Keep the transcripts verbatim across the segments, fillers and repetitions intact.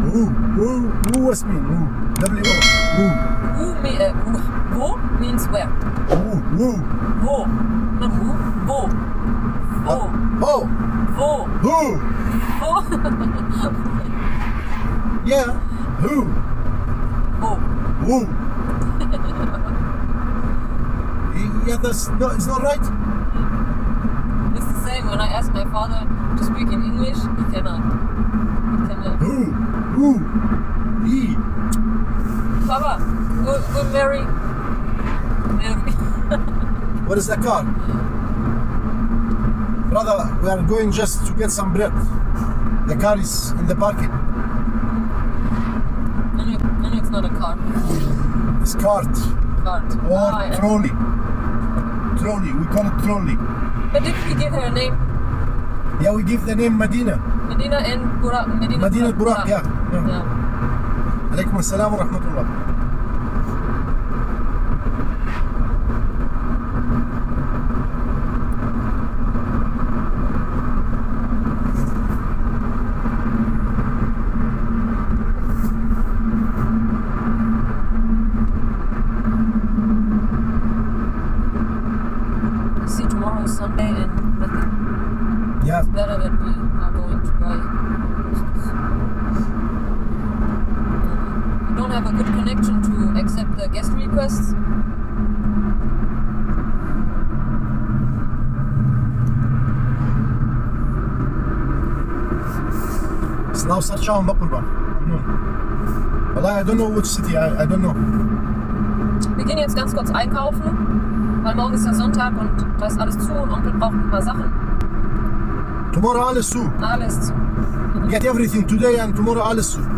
Who? Who? Who was mean? Who? W O. Who? Who, me, uh, who, who means where? Who? Who? Wo. Not who. Wo. Wo. Oh. Wo. Who? Wo. Yeah. Who? Wo. Who? Yeah, that's no, it's not right. It's the same when I ask my father to speak in English, he cannot. He cannot. Who? Who? He. Papa, go, go Mary. Mary. What is the car? Brother, we are going just to get some bread. The car is in the parking. No, no, no, no, it's not a car. It's cart. Cart. Or Ah, yeah. trolley. Trolley, we call it trolley. But did we give her a name? Yeah, we give the name Medina. Medina and Burak. Medina, Medina Burak, yeah. yeah. yeah. Alaikum assalam wa rahmatullah. See, tomorrow is Sunday and nothing. Yeah. It's better that we are going to buy. We don't have a good connection to accept the guest requests. Slav Sarchao Makurban. Wallah, I don't know which city, I, I don't know. Wir gehen jetzt ganz kurz einkaufen, weil morgen ist ja Sonntag und da ist alles zu und Onkel braucht ein paar Sachen. Tomorrow alles zu. Alles zu. Get everything today and tomorrow alles zu.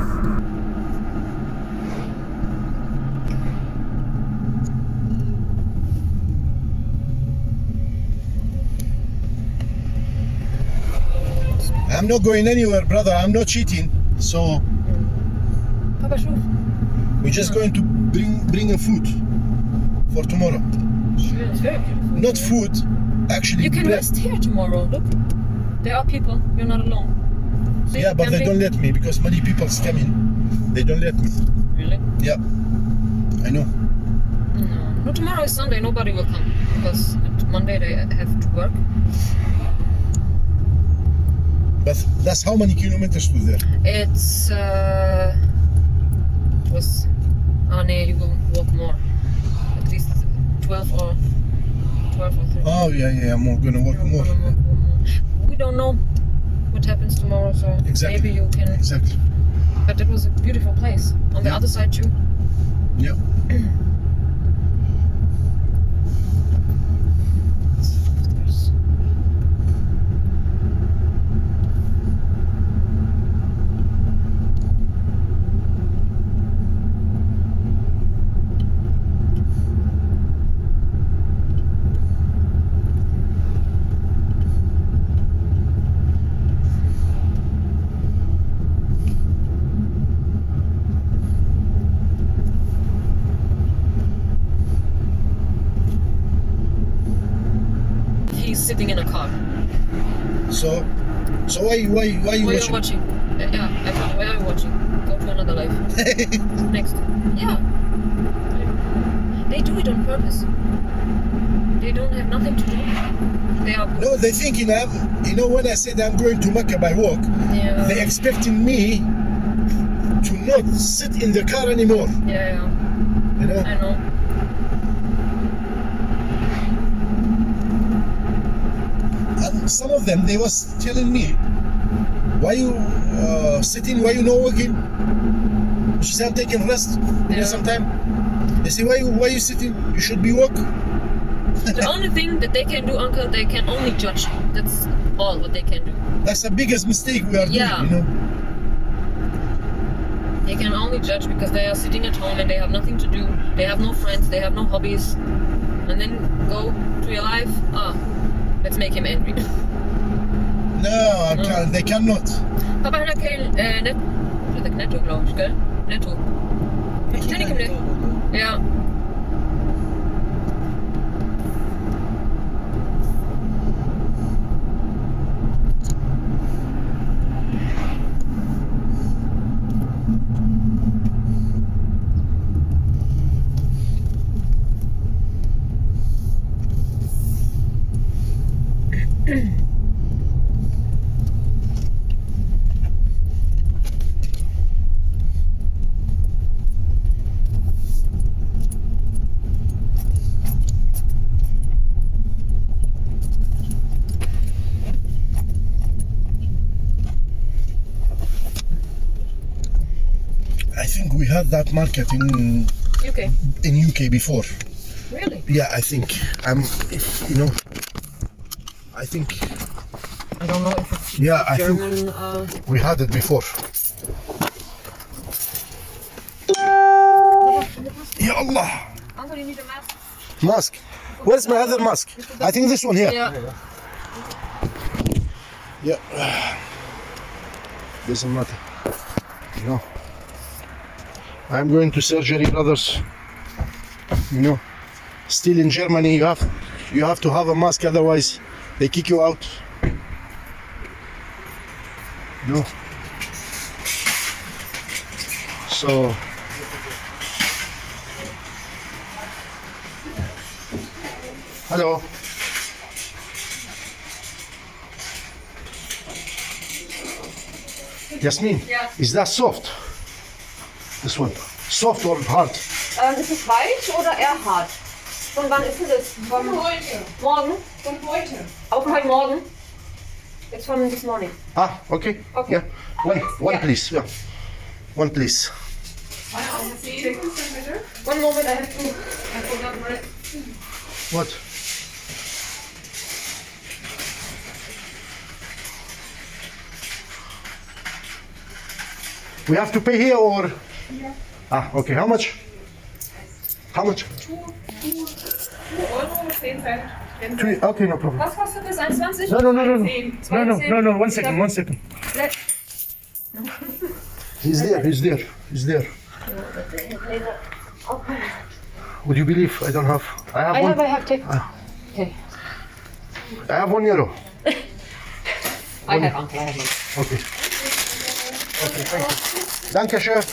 I'm not going anywhere, brother. I'm not cheating. So Papa Schuh. we're just going to bring bring a food for tomorrow. It's very beautiful. Not food, actually. You can bread. rest here tomorrow. Look, there are people. You're not alone. See, Yeah, but they camping. don't let me because many people coming. They don't let me. Really? Yeah, I know. No. No, tomorrow is Sunday. Nobody will come because Monday they have to work. But that's how many kilometers to there? It's uh, it was. Oh no, you will walk more. At least twelve or twelve or thirteen. Oh yeah, yeah. I'm gonna work You're more. gonna walk more. We don't know what happens tomorrow, so Exactly. maybe you can. Exactly. But it was a beautiful place. On the Yeah. other side too. Yeah. There's- He's sitting in a car. So, so why, why, why you Why are you watching? watching? Uh, yeah, I thought, why are you watching? Go to another life. Next. Yeah. They do it on purpose. They don't have nothing to do. They are. No, they thinking I'm. You know, when I said I'm going to Mecca by walk, Yeah. they expecting me to not sit in the car anymore. Yeah, yeah. You know. I know. And some of them, they was telling me, why you uh, sitting, why you not working? She said, I'm taking rest. You Yeah. know, sometime. They say, why you, why you sitting? You should be work. The only thing that they can do, Uncle, they can only judge. That's all what they can do. That's the biggest mistake we are Yeah. doing, you know. They can only judge because they are sitting at home and they have nothing to do. They have no friends, they have no hobbies. And then go to your life, ah, let's make him angry. No, I Mm. can't, they cannot. Papa hat kein, äh, net, dat ik netto geloof ik, gell? Netto. Weet je, ik hem net? Ja. I think we had that market in U K. in U K before. Really? Yeah, I think. I'm, you know, I think. I don't know if it's Yeah, I think German. Uh, we had it before. Ya Allah! Uncle, you need a mask. Mask. Where's my other mask? I think this one here. Yeah. Yeah. Doesn't matter. You know. I'm going to surgery, brothers. You know. Still in Germany, you have you have to have a mask, otherwise they kick you out. No. So. Hello. Yasmin, Yeah. is that soft? This one. Soft or hard? Äh, ist es weich oder eher hart? Von wann ist es? Von Heute. morgen? Von heute. Auch von heute Morgen? It's from this morning. Ah, okay. Okay. Yeah. One, one Yeah. please. Yeah. One please. Zehn, bitte. One moment, I have to. I forgot my. What? We have to pay here or? Yeah. Ah, okay. How much? How much? Two, two, two Euro, zehn Cent. Zehn Three. Cent. Okay, no problem. Was kostet das? eins zwanzig? No, no, no, no, no. Zehn. No, no, no, no. One second, one second. Let- He's there. He's there. He's there. Would you believe I don't have? I have I one. have, I have, take. Ah. Okay. I have one euro. I have, uncle, I have one. Okay. Okay, thank you. Dankeschön.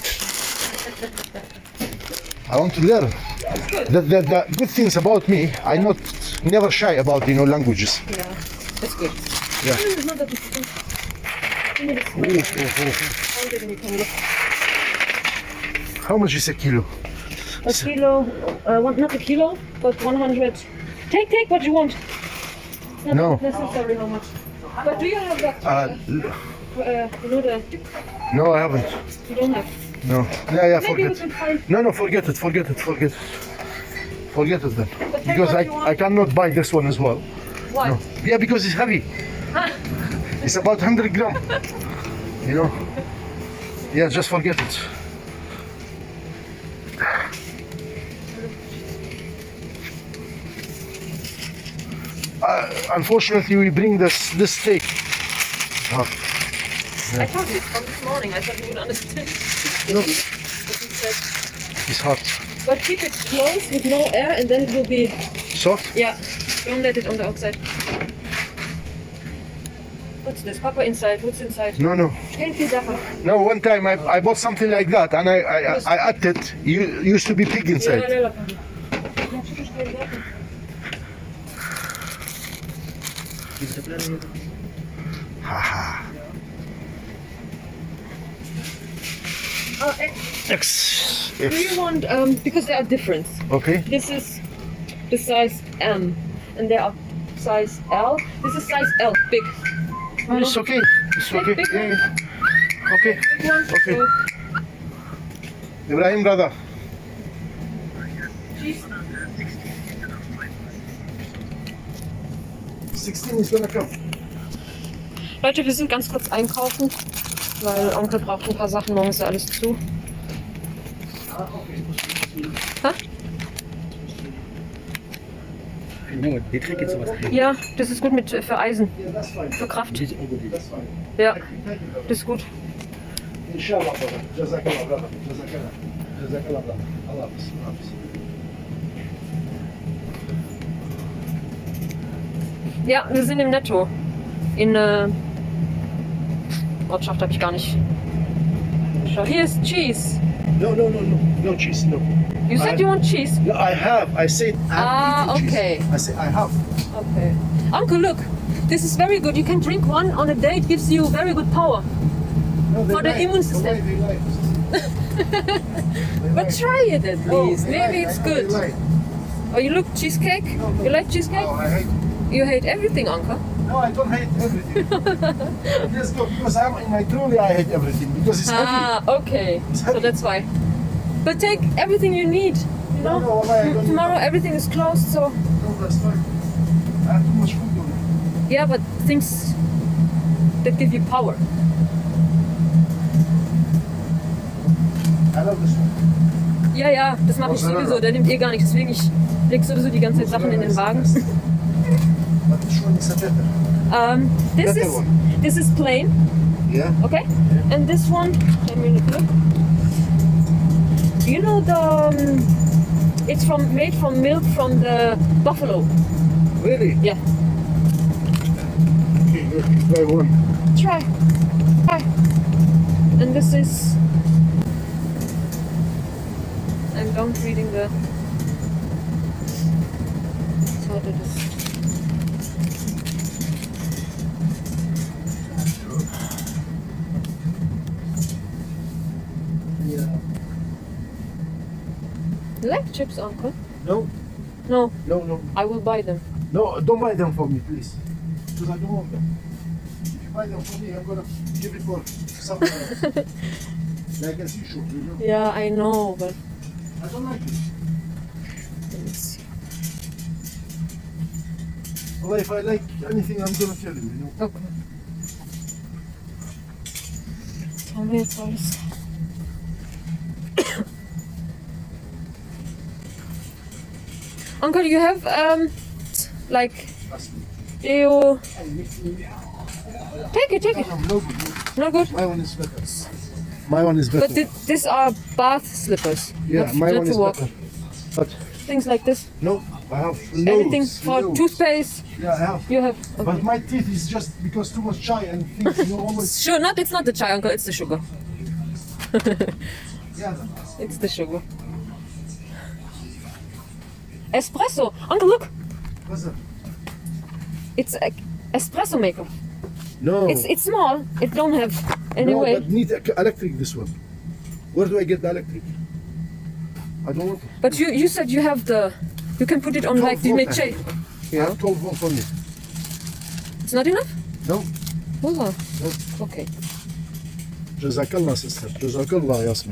I want to learn. The, the, the good things about me, I not never shy about, you know, languages. Yeah, that's good. Yeah. It's not that difficult. Ooh, ooh, ooh. Hold it and you can look. How much is a kilo? A kilo, uh, one, not a kilo, but one hundred. Take, take what you want. It's not No. necessary how much. But do you have that? Uh, l- Uh, you know the. no, I haven't. You don't have. No. Yeah, yeah, Maybe we forget. can find. No, no, forget it, forget it, forget it. Forget it then. But take Because what I, you want. I cannot buy this one as well. Why? No. Yeah, because it's heavy. It's about one hundred gram. You know? Yeah, just forget it. Uh, unfortunately, we bring this this steak. Oh, I told you from this morning. I thought you would understand. no, What you said. it's hot. But keep it close with no air, and then it will be. Soft? Yeah. Don't let it on the outside. What's this? Papa inside. What's inside? No, no. Geen viel Sachen. No, one time I, I bought something like that and I, I, I, I ate it. You used to be pig Ja, inside. nee, laat maar. Natuurlijk geen Sachen. Haha. Oh, eh, X. do you want, um, because they are different. Okay. This is the size M, and they are size L. This is size L, big. It's okay. It's Big, okay. big Yeah, one. yeah. Okay. Big one. Okay. So, Ibrahim, brother. cheese. sixteen is gonna come. Leute, wir sind ganz kurz einkaufen, weil Onkel braucht ein paar Sachen, morgen ist ja alles zu. Hä? No, die trinken sowas. Ja, das ist gut mit, für Eisen, für Kraft. Ja, das ist gut. Inshallah, brother. Jazakallah, brother. Jazakallah. Jazakallah, brother. Allah Hafiz. Allah Hafiz. Ja, wir sind im Netto. In äh, Ortschaft habe ich gar nicht. Schau, hier ist Cheese. No, no, no, no. No cheese, no. You said I- you want cheese? No, I have. I said I'm Ah, eating cheese. okay. I say I have. Okay. Uncle, look. This is very good. You can drink one on a day. It gives you very good power. No, they For the lie. immune The system. way they lie. They But lie. try it at No, least. they Maybe lie. it's I know good. they lie. Oh, you look cheesecake? You like cheesecake? Oh, I hate. You hate everything, Uncle. No, I don't hate everything. Just go because I'm in my trolley. I hate everything because it's heavy. Ah, okay. It's So heavy. that's why. But take everything you need. You know, No, no, wallahi, I don't tomorrow need everything is closed. So No, that's fine. I have too much food on it. yeah, but things that give you power. I love this one. Ja, ja, das mache ich sowieso. Der nimmt eh gar nichts. Deswegen ich leg sowieso die ganze Zeit Sachen in den Wagen. But this one is a better. Um, this Better is one. this is plain, Yeah. okay? And this one, let me look. You know the um, it's from made from milk from the buffalo. Really? Yeah. Okay, you try one. Try. Try. And this is I'm done reading the so that is Yeah. you like chips, uncle? No, No, no, no. I will buy them. No, don't buy them for me, please. Because I don't want them. If you buy them for me, I'm gonna give it for someone else. Like a seashore, you know? Yeah, I know, but I don't like it. let me see. Well, if I like anything, I'm gonna tell you, you know? Okay. Tell me it's alles. Uncle, you have um like Ask me. you take it, take it. No, no, good. Not good. My one is better. My one is better. But thi- these are bath slippers. yeah, not, my not one to is walk. better. But Things like this. no, I have loads, Anything for loads. toothpaste. Yeah, I have. You have. But Okay. my teeth is just because too much chai and things, you know, always. Sure, not. It's not the chai, uncle. It's the sugar. Yeah, It's the sugar. Espresso. Uncle, look. what's that? It's a espresso maker. No. It's it's small. It don't have any no, way. but need e- electric this one. Where do I get the electric? I don't want it. But you you said you have the. You can put it on like the twelve mid volt I have twelve volt on it. It's not enough. No, Wallah. no. Okay. Jazakallah, sister. Jazakallah, Yasmin.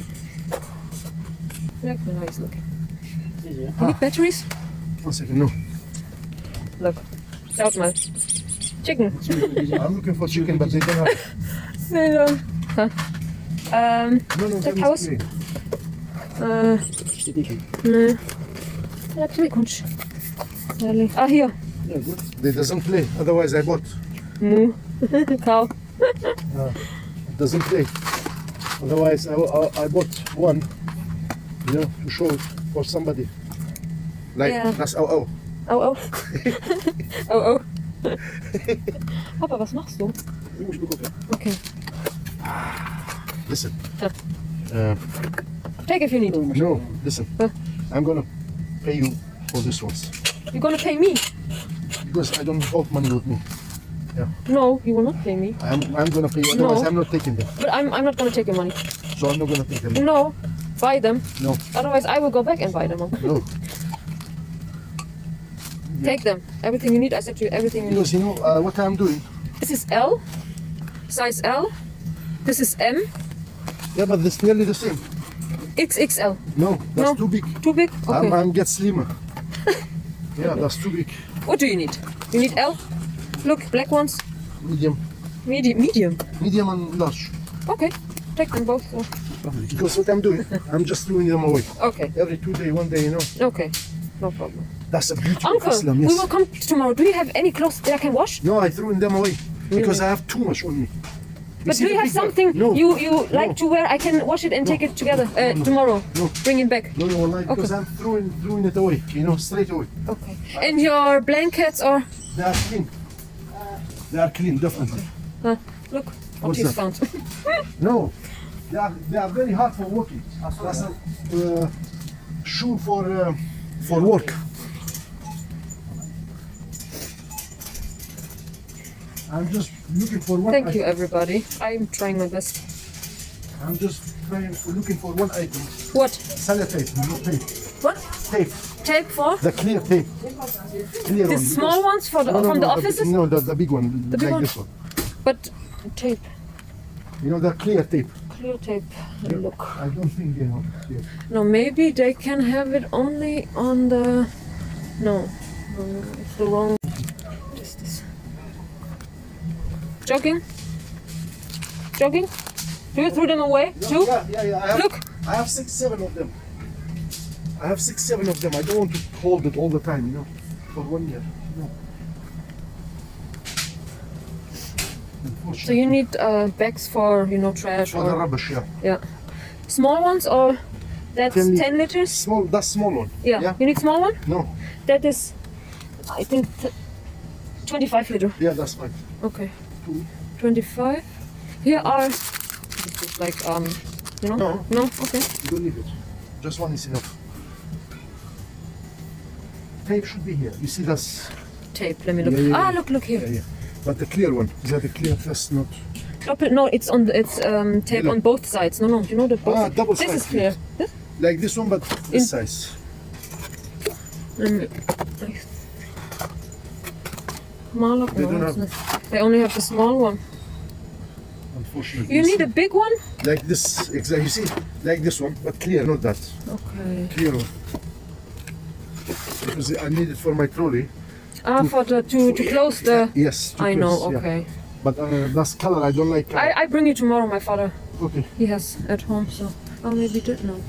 Look how nice looking. You need batteries? One second, no. Look. Shout mal. Chicken. I'm looking for chicken, but they don't have it. They don't. Huh. Um. No, no, That that house? is clean. Uh. Ne. Ja, Kunsch. Herrlich. Ah, hier. Yeah, good. They doesn't play, otherwise I bought. Mu. Cow. It doesn't play. Otherwise I, I, I bought one, you know, to show it for somebody. Like, Yeah. that's oh oh. Au, au. oh, oh. Papa, was machst du? Okay. Listen. Huh. Uh, Take if you need. no, listen. Huh? I'm gonna pay you for this ones. You're gonna pay me? Because I don't hold money with me. No, you will not pay me. I'm, I'm gonna pay you, otherwise No. I'm not taking them. But I'm, I'm not gonna take your money. So I'm not gonna take them. No. Buy them. No, Otherwise, I will go back and buy them. Uncle. no. Take them. Everything you need. I said to you everything you need. Because you know uh, what I'm doing? This is L. Size L. This is M. Yeah, but it's nearly the same. X X L. No, that's No. too big. Too big? Okay. I'm, I'm get slimmer. Yeah, that's too big. What do you need? You need L? Look, black ones. Medium. Medium. Medium. Medium and large. Okay. Take them both. So. Because what I'm doing, I'm just throwing them away. Okay. Every two day, one day, you know. Okay. No problem. That's a beauty of Uncle, Islam, we yes. will come tomorrow. Do you have any clothes that I can wash? No, I threw them away. Because Really? I have too much on me. But see do you the have big bag? something No. you, you No. like to wear? I can wash it and take it together uh, tomorrow. No. Bring it back. No, no, like, because I'm throwing, throwing it away, you know, straight away. Okay. And your blankets or They are clean. They are clean, definitely. uh, look what What's he's that? found. No, they are, they are very hard for walking. That's a uh, shoe for, uh, for work. I'm just looking for what Thank I- you, everybody. I'm trying my best. I'm just trying for looking for one item. What? Sellotape, no tape. What? Tape. Tape for? The clear tape. Clear The one, small because- ones for the, No, no, from no, the the- offices? No, the, the big one, The big like one? this one. But tape. You know, the clear tape. Clear tape. Look. I don't think they have clear. No, maybe they can have it only on the. No, no, no, it's the wrong. What is this? Jogging? Jogging? Do you throw them away too? Yeah, yeah, yeah. I have, Look. I have six, seven of them. I have six, seven of them. I don't want to hold it all the time, you know, for one year. No. So you need uh, bags for, you know, trash For the or rubbish, yeah. yeah, small ones or that's ten ten, lit- liters. Small, that's small one. Yeah. Yeah. You need small one. No. That is, I think, th- twenty-five liter. Yeah, that's fine. Okay. Two. twenty-five. Here are this is like um, you know. No. No. Okay. You don't need it. Just one is enough. Tape should be here. You see, that's Tape. Let me look. Yeah, yeah, ah, yeah. look, look here. yeah, yeah. But the clear one. Is that the clear? That's not. Doppel, no, it's on the, it's um, tape Yellow. on both sides. No, no, you know that both. Ah, double this side, is clear. This? Like this one, but In- this size. Let me- like- Smaller. They No, don't it's have- not. They only have the small one. Unfortunately. You see? need a big one. Like this, exactly. You see, like this one, but clear, not that. Okay. Clear one. Because I need it for my trolley. Ah, for the to to close the. Yes. to I know. close, yeah. Okay. But uh, that's color. I don't like. Color. I I bring you tomorrow. My father. Okay. He has at home. So. Oh, maybe did no.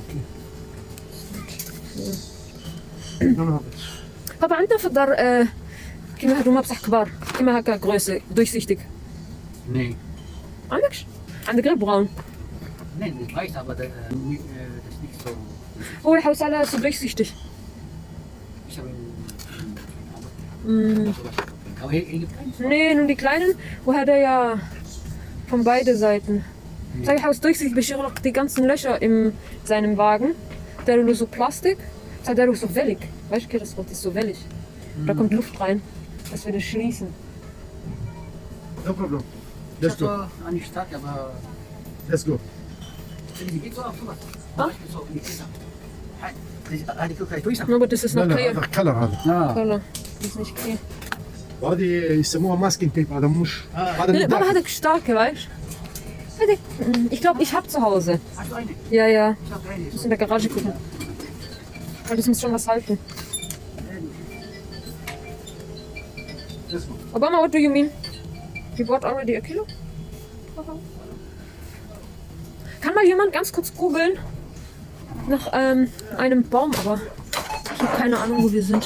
I don't have it. بابا عندنا في الدار آه، كيما هادو مبصح كبار كيما هكا غروسي durchsichtig. Nee. عندكش؟ عندك غير براون. Nee, das reicht, aber das, äh, nie- äh, das ist nicht so. هو يحوس على so durchsichtig. Ich habe ihn. Mm. Aber hier, hier gibt keinen. Nee, nur die kleinen. وهذا ja von beide Seiten. Sag ich, حوس durchsichtig بيشيل لك die ganzen Löcher in seinem Wagen. Der nur so Plastik. Das der so wellig. Weißt du, das Wort ist so wellig. Da kommt Luft rein. Dass wir das schließen. No problem. Let's Ich go. habe so eine Stadt, aber. Let's go. Die geht so auf sowas. Ah? So, in die Kiste. Halt, das- ah, die guckt gleich durch. No, but this is لا not لا clear. هذا كلر هذا. Ah. Color. Das ist nicht clear. وهذه يسموها ماسكينج تيب. هذا مش هذا Nee, من Papa داخل. hatte starke, weißt du? Hatte- Ich glaube, ich habe zu Hause. Hast du eine? Ja, ja. Ich habe eine. Muss in der Garage gucken. Weil das muss schon was halten. Let's go. Obama, what do you mean? You bought already a kilo? Kann mal jemand ganz kurz googeln nach ähm, einem Baum, aber ich habe keine Ahnung, wo wir sind.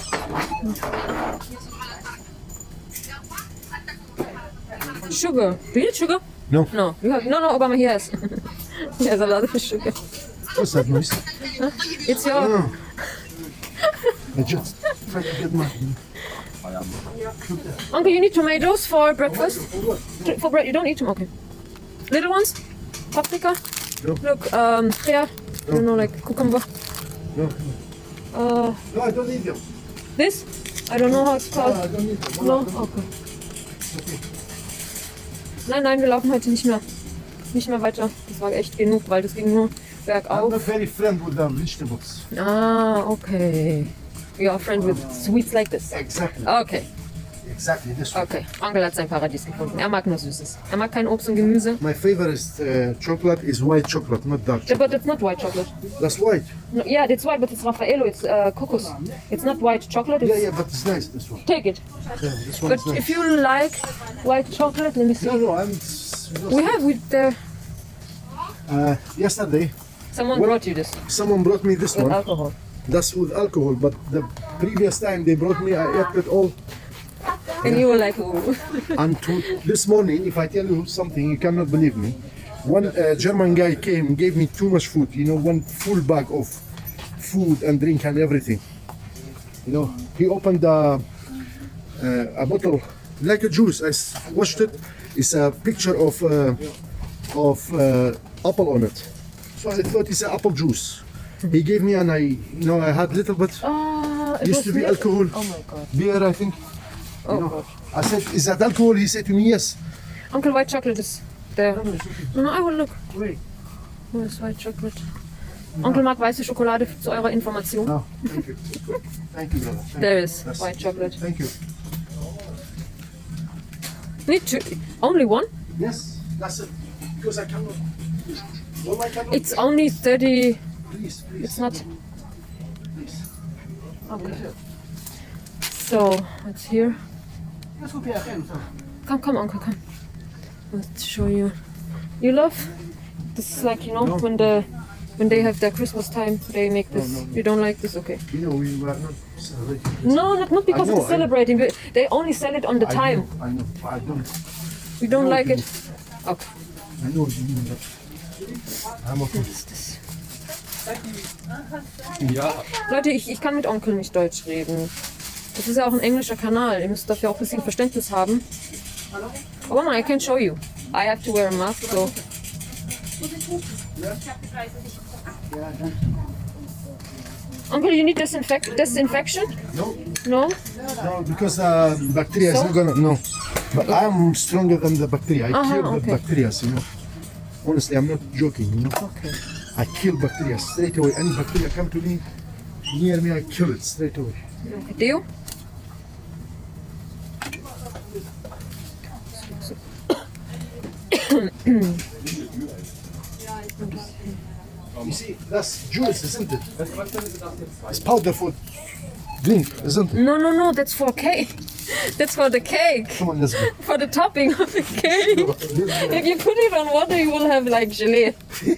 Sugar. Do you need sugar? No. No. You have, no, no, Obama, he has. He has a lot of sugar. What's that noise? It's your... Oh. I just try to get my. Uncle, you need tomatoes for breakfast? T- For bread, you don't eat them? Okay. Little ones? Paprika? No. Look, um, yeah. I don't know, like cucumber. No. Uh, No, I don't need them. this? I don't know how it's No, called. I don't need them. No? Okay. Nein, nein, wir laufen heute nicht mehr. Nicht mehr weiter. Das war echt genug, weil das ging nur I'm bergauf. not very friend with the vegetables. Ah, okay. You are a friend with sweets like this. Exactly. Okay, Exactly this one. okay. Onkel hat sein Paradies gefunden. Er mag nur Süßes. Er mag kein Obst und Gemüse. My favorite uh, chocolate is white chocolate, not dark Yeah, chocolate. but it's not white chocolate. That's white. No, yeah, it's white, but it's Raffaello. It's uh, cocos. It's not white chocolate. It's, Yeah, yeah, but it's nice, this one. Take it. Yeah, this one But is nice. if you like white chocolate, let me see. No, no, I'm. We have with the. Uh, yesterday, Someone What? brought you this someone brought me this with one. alcohol. That's with alcohol, but the previous time they brought me, I ate it all. And you were like, oh. And to, this morning, if I tell you something, you cannot believe me. One uh, German guy came, gave me too much food. You know, one full bag of food and drink and everything. You know, he opened a, uh, a bottle like a juice. I s- watched it. It's a picture of uh, of uh, apple on it. So I thought it's an apple juice. He gave me and I, you know, I had little bit Ah, it used was to be me- alcohol, Oh my god. beer, I think. Oh You know, god. I said, is that alcohol? He said to me, yes. Uncle, white chocolate is there. No, no, I will look. Wait. Wo ist White Chocolate? Onkel mag weiße Schokolade zu eurer Information. No, thank you. Thank you, brother. Thank There you. is That's- white chocolate. Thank you. Need two. Only one? Yes, that's it. Because I cannot. Well, I cannot. It's only thirty. Please, please. It's not. Please. Okay. So, it's here. Come, come, Uncle, come. Let's show you. You love? This is like, you know, No. when the when they have their Christmas time, they make this. No, no, no. You don't like this? Okay. You know, we were not celebrating this. No, not, not because I know, it's celebrating. But they only sell it on the I time. know, I know. I don't. You don't No, like you- it? Okay. I know what you mean, but I'm okay. Was ist das? Ja. Leute, ich, ich kann mit Onkel nicht Deutsch reden. Das ist ja auch ein englischer Kanal. Ihr müsst dafür auch ein bisschen Verständnis haben. Aber man, I can show you. I have to wear a mask, so. Uncle, you need disinfect disinfection? No, No? no, because uh, bacteria is So? not gonna. No, but I'm stronger than the bacteria. I Uh-huh, kill the okay. bacteria, you know. Honestly, I'm not joking. You know, Okay. I kill bacteria straight away. Any bacteria come to me, near me, I kill it straight away. Do you? You see, that's juice, isn't it? It's powder for drink, isn't it? No, no, no, that's for cake. That's for the cake. Come on, let's go. For the topping of the cake. If you put it on water, you will have like gelée.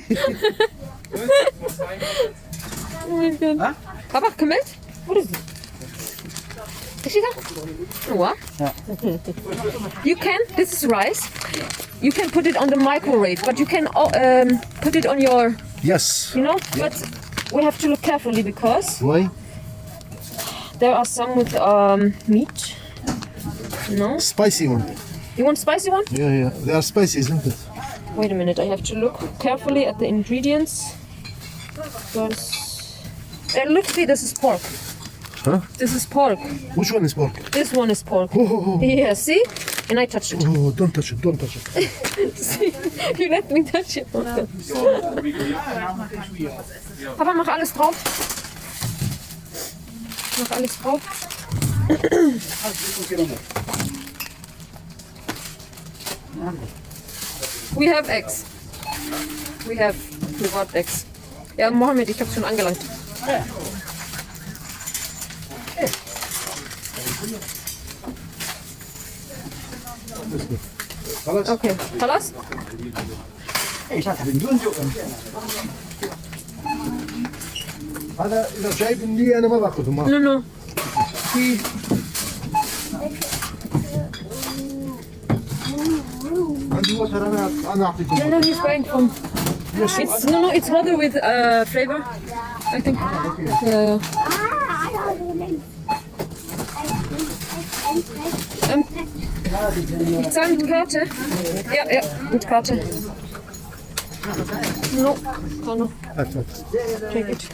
Oh my god. Huh? Papa, come in. What is it? Is she that? What? You can, this is rice. You can put it on the microwave, but you can uh, um, put it on your, Yes. you know, but we have to look carefully because Why? there are some with um, meat. No? Spicy one. You want spicy one? Yeah, yeah. They are spicy, isn't it? Wait a minute, I have to look carefully at the ingredients. Because... Uh, look, see, this is pork. Huh? This is pork. Which one is pork? This one is pork. Oh, oh, oh. Yeah, see? And I touched it. Oh, don't touch it, don't touch it. See? You let me touch it. Papa, mach alles drauf. Mach alles drauf. We have eggs. We have without eggs. Ja, Mohammed, ich hab's schon angelangt. خلاص. Okay, خلاص? هذا إذا جايب لي أنا ما باخذه ما. No, no. في عندي وتر أنا أنا أعطيكم. No, no, he's buying from... It's, no, no, it's water with uh, flavor, I think. Yeah, yeah. Ähm, ich zahle mit Karte. Ja, ja, mit Karte. No, no, هات هات. take it.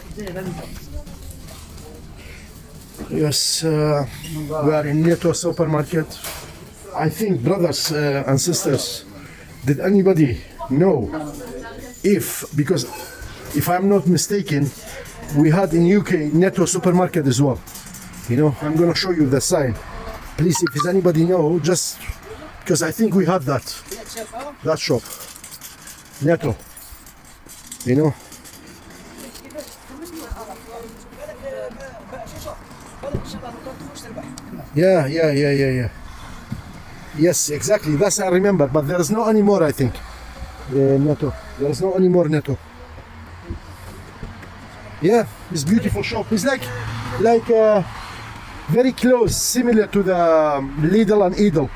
Yes, uh, we are in Neto supermarket. I think, brothers uh, and sisters, did anybody know if, because if I'm not mistaken, we had in U K Neto supermarket as well. You know, I'm gonna show you the sign. Please, if does anybody know, just because I think we have that, that shop, Neto. You know. Yeah, yeah, yeah, yeah, yeah. Yes, exactly. That's I remember, but there is no anymore. I think. Uh, Neto. There is no anymore Neto. Yeah, it's beautiful shop. It's like, like uh, very close, similar to the um, Lidl and Edel.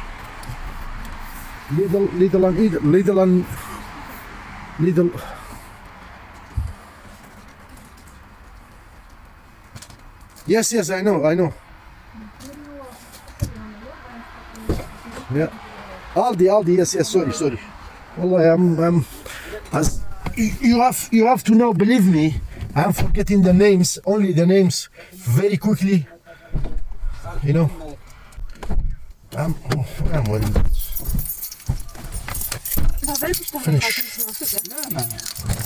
Lidl, Lidl and Edel, Lidl and Lidl. Yes, yes, I know, I know. Yeah. Aldi, Aldi, yes, yes, sorry, sorry. Wallahi, I'm, I'm, as, you you have, you have to know, believe me, I'm forgetting the names, only the names, very quickly. You know. I'm, I'm well. Finish.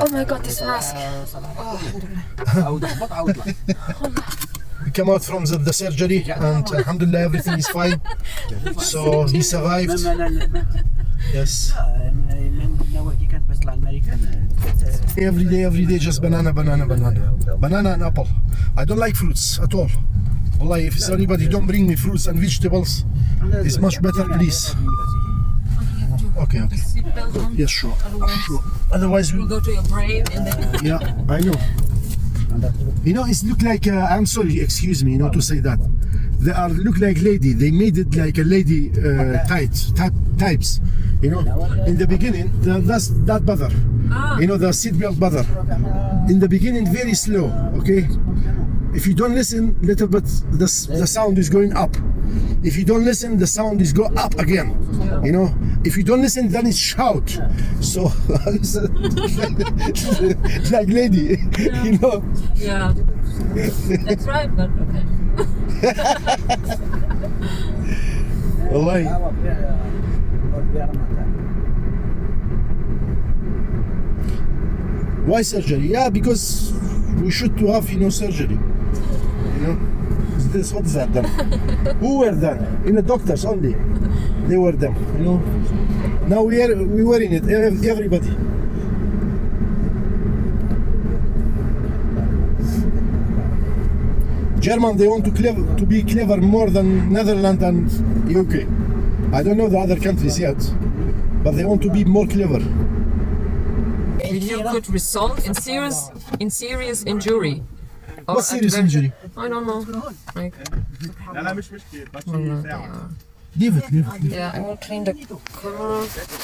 Oh my god, this mask. عود احبط عود لا. We come out from the, the surgery and alhamdulillah everything is fine. So he survived. Yes. من نواكي كانت بس الامريكان. Every day, every day, just banana, banana, banana. Banana and apple. I don't like fruits at all. Wallahi, if anybody don't bring me fruits and vegetables, it's much better, please. Okay, okay. Seatbelt on. Yes, sure. Sure. Otherwise, Will we go to your brain and then. yeah, I know. You know, it's look like uh, I'm sorry, excuse me, you know, to say that. They are look like lady. They made it like a lady uh, tight type types. You know, in the beginning, the, that's that bother. Ah. You know, the seatbelt bother. In the beginning, very slow. Okay. If you don't listen, little bit, the the sound is going up. If you don't listen, the sound is go up again. You know, if you don't listen, then it's shout. So like lady, you know. Yeah. That's right, but okay. Wallahi. Why surgery? Yeah, because we should to have, you know, surgery. You know, this what is that done? Who were done? In the doctors only. They were them. You know. Now we are we were in it. Everybody. German, they want to clever to be clever more than Netherlands and U K. I don't know the other countries yet, but they want to be more clever. You could result in serious in serious injury. Or What serious adver- injury? I don't know. Like, Leave it, leave it. yeah, I will clean the camera.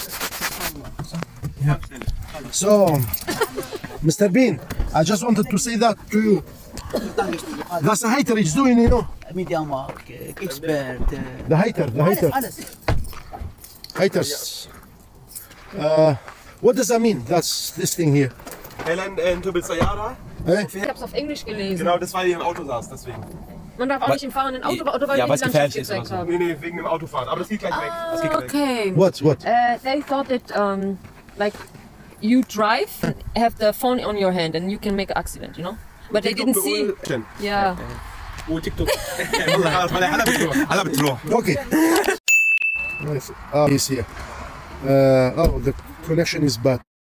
So, Mister Bean, I just wanted to say that to you. That's a hater he's doing, you know. ميديا مارك اكسبرت. The hater, the hater. Haters. Uh, what does that mean? That's this thing here. Helen in Sayara. Eh? Ich hab's auf Englisch gelesen. Genau, das war die im Auto saß, deswegen. Man darf auch nicht im fahrenden Auto, oder weil Ja, die weil's die gefährlich Landschaft ist oder gezeigt so. haben. Nee, nee, wegen dem Autofahren. Aber das geht gleich weg. Das geht gleich weg. Okay. What, what? Uh, they thought that um, like you drive and have the phone on your hand and you can make an accident, you know. But they didn't see. Yeah. وتيك توك. والله خلاص حلب بتروح حلب بتروح. Okay. Nice. Ah, he's here. Uh, oh, the connection is bad.